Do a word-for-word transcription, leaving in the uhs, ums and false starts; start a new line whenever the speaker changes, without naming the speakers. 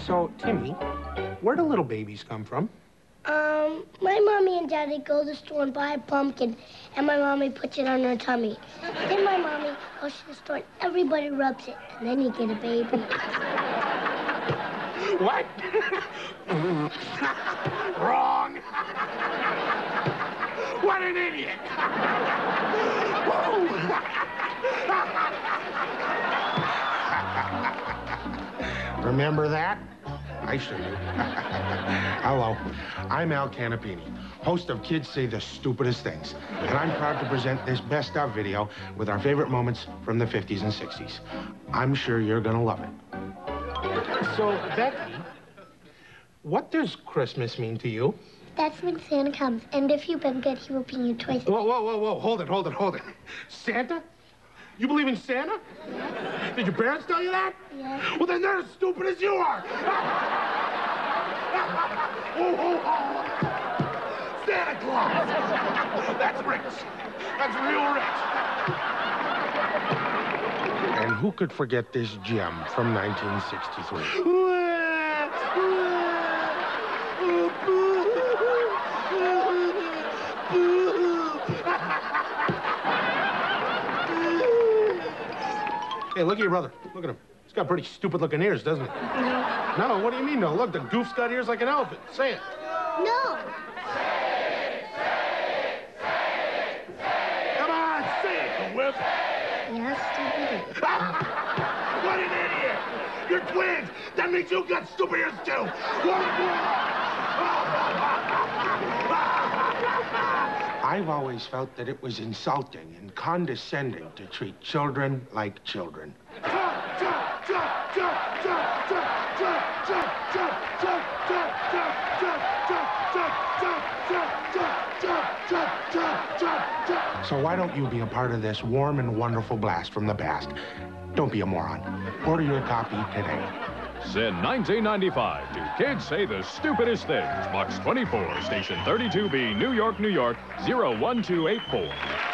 So, Timmy, where do little babies come from?
Um, my mommy and daddy go to the store and buy a pumpkin, and my mommy puts it on her tummy. Then my mommy goes to the store and everybody rubs it, and then you get a baby.
What? Wrong. What an idiot. Remember that? I sure do. Hello, I'm Al Canapini, host of Kids Say the Stupidest Things, and I'm proud to present this best of video with our favorite moments from the fifties and sixties. I'm sure you're gonna love it. So, Becky, what does Christmas mean to you?
That's when Santa comes, and if you've been good, he will bring you toys.
Whoa, whoa, whoa, whoa, hold it, hold it, hold it. Santa? You believe in Santa?
Yes.
Did your parents tell you that?
Yes.
Well, then they're as stupid as you are. Oh, oh, oh. Santa Claus. That's rich. That's real rich. And who could forget this gem from nineteen sixty-three? Hey, look at your brother. Look at him. He's got pretty stupid-looking ears, doesn't he?
No.
No, what do you mean, no? Look, the goof's got ears like an elephant. Say it.
No.
Say it, say it, say it, say it. Come on, say it, you whip.
Yes, stupid.
What an idiot. You're twins. That means you got stupid ears, too. One more. I've always felt that it was insulting and condescending to treat children like children. So why don't you be a part of this warm and wonderful blast from the past? Don't be a moron. Order your copy today.
Since nineteen ninety-five, to Kids Say the Stupidest Things, Box twenty-four, Station thirty-two B, New York, New York, zero one two eight four.